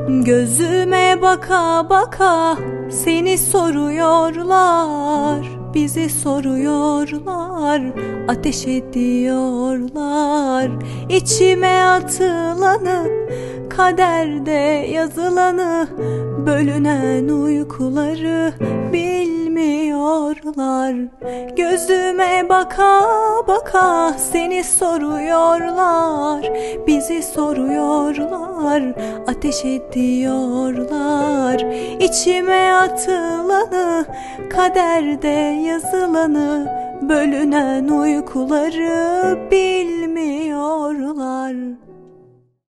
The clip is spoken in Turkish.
Gözüme baka baka seni soruyorlar, bizi soruyorlar, ateş ediyorlar. İçime atılanı, kaderde yazılanı, bölünen uykuları bilmiyorlar. Gözüme baka baka seni soruyorlar, bizi soruyorlar, ateş ediyorlar. İçime atılanı, kaderde yazılanı, bölünen uykuları bilmiyorlar.